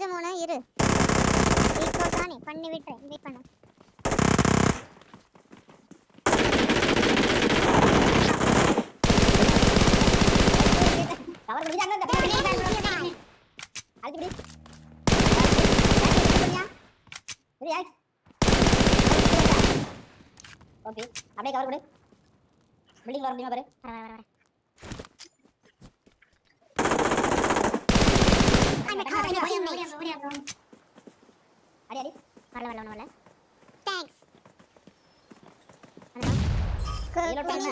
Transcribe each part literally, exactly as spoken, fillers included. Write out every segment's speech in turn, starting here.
இருமோனா இரு இப்போ தானே பண்ணி விட்டேன் வெயிட் பண்ணு கவர் முடிஞ்சா அங்க அந்த அல்டி ரியாக்ட் ஓகே அப்படியே கவர் கொடு பில்டிங் வர முடியுமா பாரு I'm calling your teammates. அடி அடி வரல வரல வரல தேங்க்ஸ் ரீலோட் பண்ணு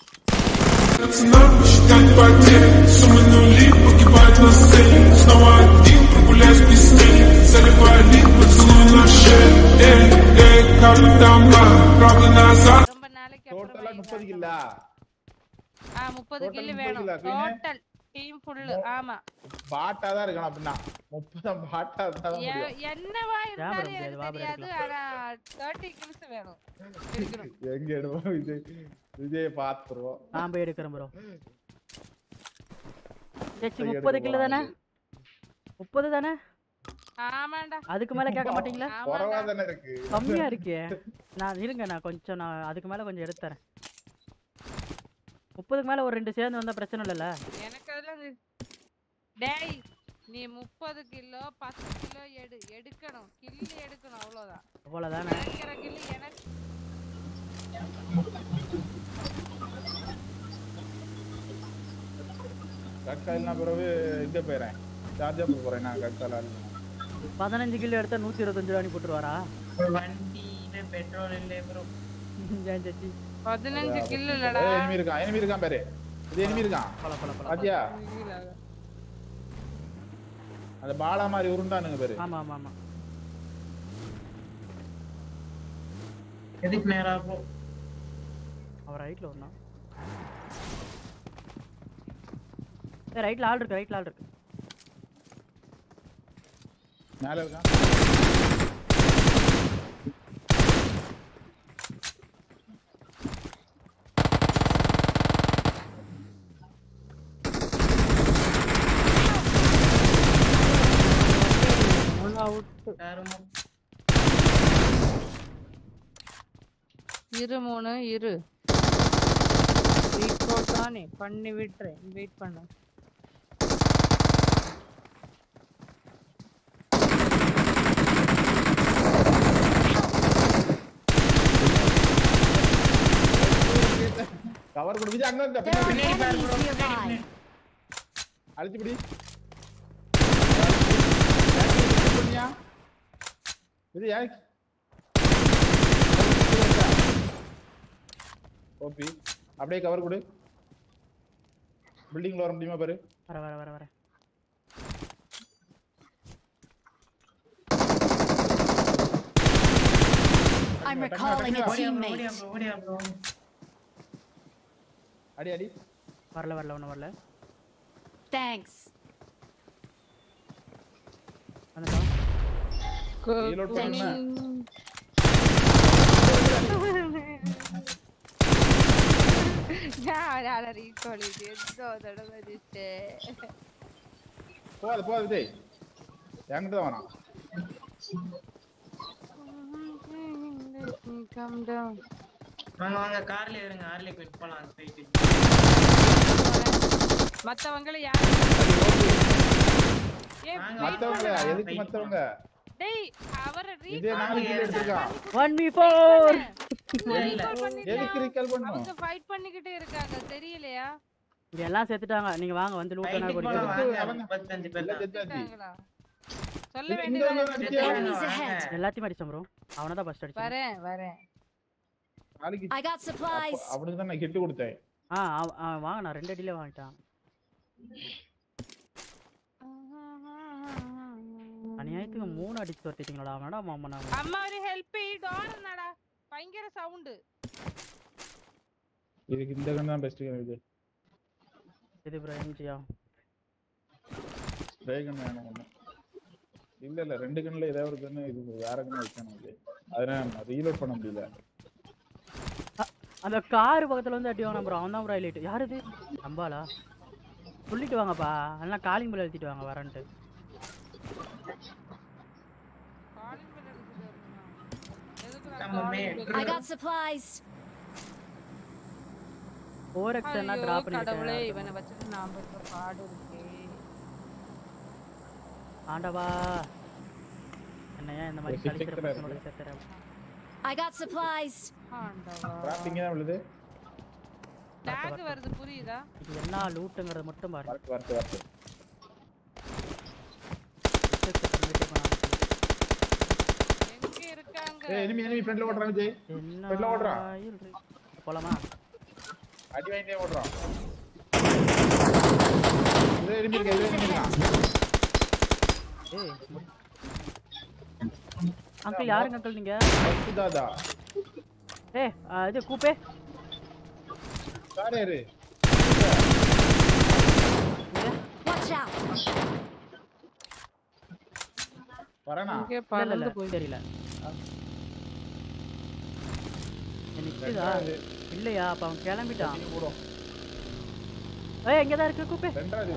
считать потери суммы нули погибать на сцене снова один прогуляюсь без тени заливаю лик поцелуй на шее эй эй как там правый назад ரொம்ப நாளைக்கு அப்புறம் டோட்டலா முப்பது கில்லா ஆ முப்பது கில் வேணும் டோட்டல் டீம் ஃபுல் ஆமா பாட்டா தான் இருக்கணும் அப்படினா முப்பது பாட்டா தான் முடியும் என்னவா இருந்தாலும் எனக்கு தெரியாது ஆனா முப்பது கில்ஸ் வேணும் எடுக்கணும் எங்க எடுவோம் இது இதே பாத்துறோம் நான் போய் எடுக்கறேன் bro ஜெச்சி முப்பது கில் தானே முப்பது தானே ஆமாடா அதுக்கு மேல கேட்க மாட்டீங்களா குறவா தானே இருக்கு கம்மியா இருக்கே நான் இருங்க நான் கொஞ்சம் நான் அதுக்கு மேல கொஞ்சம் எடுத்து தரேன் முப்பதுக்கு மேல ஒரு ரெண்டு சேர்ந்து வந்தா பிரச்சனை இல்லல எனக்கு அதெல்லாம் டேய் நீ முப்பது கிலோ பத்து கிலோ எடு எடுக்கணும் கில்லி எடுக்கணும் அவ்வளவுதான் அவ்வளவுதானே எடுக்கிற கில்லி எனக்கு கட்கால்னா பிறகு இங்க போறேன் சார்ஜர் போறேன் நான் கட்கால பதினஞ்சு கிலோ எடுத்தா நூத்தி இருபத்தஞ்சு ரூபாய் போட்டுருவாரா வண்டியில பெட்ரோல் இல்ல ப்ரோ ஜென் ஜெச்சி பதினஞ்சு கிலோ இல்லடா எனிமி இருக்கான் எனிமி இருக்கான் பாரு இது எனிமி இருக்கான் பல பல பல பாத்தியா அந்த பாலா மாதிரி உருண்டானுங்க பாரு ஆமா ஆமா ஆமா எதுக்கு நேரா போ அவர் ரைட்ல வரணும் ஏ ரைட்ல ஆள் இருக்கு ரைட்ல ஆள் இருக்கு மேல இருக்கான் இரு மூணு இரு இப்போ தானே பண்ணி விட்டுறேன் வெயிட் பண்ணு கவர் குடிச்சு அங்க இந்த பின்னாடி பாரு ப்ரோ பின்னாடி அழுத்தி பிடி பண்ணியா இது யாருக்கு ஓபி அப்படியே கவர் கொடு பில்டிங்ல வர முடியுமா பாரு வர வர வர வர I'm recalling a teammate. ஓடியா ப்ரோ ஓடியா ப்ரோ அடி அடி வரல வரல ஒண்ணு வரல Thanks. வந்துடா ரீலோட் பண்ணு யாரால ரீகால் இது எதோ தடவை வந்துச்சு போடு போடு டேய் என்கிட்ட தான் வரான் கம் டவுன் வாங்க வாங்க கார்ல ஏறுங்க கார்ல குயிட் போலாம் போயிட்டு மத்தவங்கள யார் ஏ மத்தவங்க எதுக்கு மத்தவங்க டேய் அவர இதே நாலு கில் எடுத்துட்டான் one v four எதுக்கு ரீகால் பண்ணனும் அவங்க ஃபைட் பண்ணிக்கிட்டே இருக்காங்க தெரியலையா இங்க எல்லாம் செத்துட்டாங்க நீங்க வாங்க வந்து லூட் பண்ணா போறீங்க முப்பத்தஞ்சு பேர் செத்துட்டாங்களா சொல்ல வேண்டியது எல்லாத்தையும் அடிச்சோம் ப்ரோ அவன தான் ஃபர்ஸ்ட் அடிச்சேன் வரேன் வரேன் I got supplies. அவனுக்கு தான் நான் ஹிட் கொடுத்தேன் ஆ வாங்க நான் ரெண்டு அடியில வாங்கிட்டான் அநியாயத்துக்கு மூணு அடிச்சு தோத்திட்டீங்களா அவனடா மாமா நான் அம்மா ஒரு ஹெல்ப் டோர் என்னடா பயங்கர சவுண்ட் இதுக்கு இந்த கன் தான் பெஸ்ட் கன் இது இது ப்ரோ எம்ஜியா ஸ்ப்ரே கன் வேணும் ஒண்ணு இல்ல இல்ல ரெண்டு கன்ல ஏதாவது ஒரு கன் இது வேற கன் வைக்கணும் இது அதனால ரீலோட் பண்ண முடியல அந்த கார் பக்கத்துல வந்து அடி வாங்க ப்ரோ அவன் தான் ப்ரோ ஹைலைட் யார் இது நம்பாலா சொல்லிட்டு வாங்கப்பா எல்லாம் காலிங் பெல் எழுதிட்டு வாங்க வரேன்ட்டு நம்ம மே I got supplies. four x என்ன ஐயோ, டிராப் கடவுளே பண்ணிட்டேன் இவனை வச்சுட்டு நாம இப்ப பாடு இருக்கே. ஆண்டவா என்னையா இந்த மாதிரி ஒரு six கழிக்கிற x ல பசங்களோட இருக்கு. சேர்த்துற I got supplies. ஆண்டவா. டிராப்பிங் தான் விழுது. டாக் வருது புரியுதா? இது என்ன லூட்டுங்கறது மட்டும் பாருங்க. வரட்டு வரட்டு வரட்டு. எங்க இருக்காங்க? ஏய் எனிமி எனிமி ஃப்ரண்ட்ல ஓடுறான் விஜய். என்ன ஃப்ரண்ட்ல ஓடுறான். இல்ரி. போலாமா? அடி வாங்கிட்டே ஓடுறான். இது எனிமி இருக்கு இது எனிமி இருக்கான். ஏய் அங்கிள் யாருங்க அங்கிள் நீங்க? பத்து தாதா. ஏய் இது கூப்பே. யார் யாரு? Watch out. வரேனா? இங்க பறந்து போய் தெரியல. நிக்குதா? இல்லையா அப்ப அவன் கிளம்பிட்டான். ஏய் இங்க தான் இருக்கு கூப்பே. ரெண்டாவது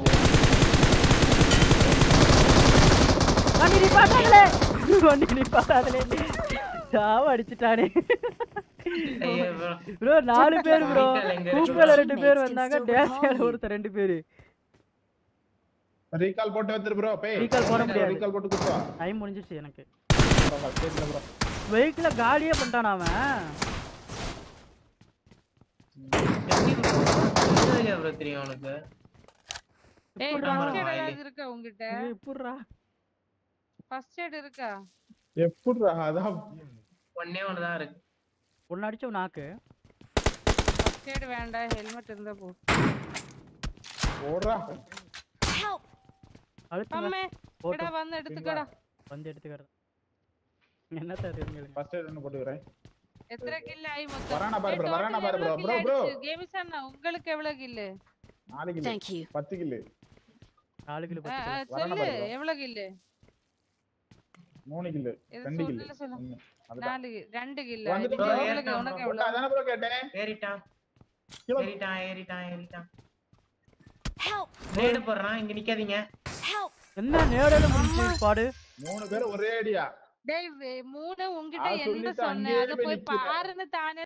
வண்டி நிப்பாட்டாதே. வண்டி நிப்பாட்டாதே. சாவ அடிச்சிட்டானே. ஐயோ bro. bro நாலு பேர் bro. கூப்பேல ரெண்டு பேர் வந்தாங்க. டேஷியால ஒருத்தர் ரெண்டு பேர். ரீகால் போட்டு வந்துரு bro. பே. ரீகால் போட முடியாது. ரீகால் போட்டு குடுவா. டைம் முடிஞ்சிருச்சு எனக்கு. கேட்கல bro. வெஹிக்கிள காலியே பண்ணிட்டான் அவன். என்ன bro தெரியும் உனக்கு? ஏய் ஃபர்ஸ்ட் எய்ட் ஏதாவது இருக்கா உன்கிட்ட? எப்புறா? ஃபர்ஸ்ட் எய்ட் இருக்கா? எப்படிடா அதான் ஒண்ணே ஒண்ணு தான் இருக்கு. ஒன்னு அடிச்சோ நாக்கு. ஃபர்ஸ்ட் எய்ட் வேண்டாம் ஹெல்மெட் இருந்தா போ. ஓடுறா. Help. அழுத்துங்க. அம்மே எடா வந்து எடுத்துக்கடா. வந்து எடுத்துக்கறேன். என்னத்த தெரியுங்க. ஃபர்ஸ்ட் எய்ட் ஒன்னு போட்டுக்கறேன். எத்தனை கில் ஆயி மொத்தம்? வரானா பாரு bro வரானா பாரு bro bro bro. கேம்ஸ் அண்ணா உங்களுக்கு எவ்வளவு கில்? நாலு கில். Thank you. பத்து கில். நாலு கிலோ பத்து. சொல்லு எவ்வளவு கில்? மூணு கில். ரெண்டு கில். நாலு ரெண்டு கில். உங்களுக்கு உனக்கு எவ்வளவு? அதானே bro கேட்டேன். ஏறிட்டான். ஏறிட்டான் ஏறிட்டான் ஏறிட்டான். Help. நேடு போறான் இங்க நிக்காதீங்க. Help. என்ன நேடல முடிச்சு பாடு. மூணு பேர் ஒரே அடியா. டேய் மூணு உன்கிட்ட ஆ, என்ன சொல்லிட்டு சொன்னேன்? அங்கேயே அத போய் போய் நிக்கிறேன். பாருன்னு தானே